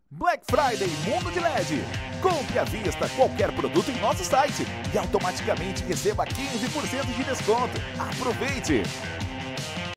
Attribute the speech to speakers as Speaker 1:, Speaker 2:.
Speaker 1: Black Friday Mundo de LED. Compre à vista qualquer produto em nosso site e automaticamente receba 15% de desconto. Aproveite!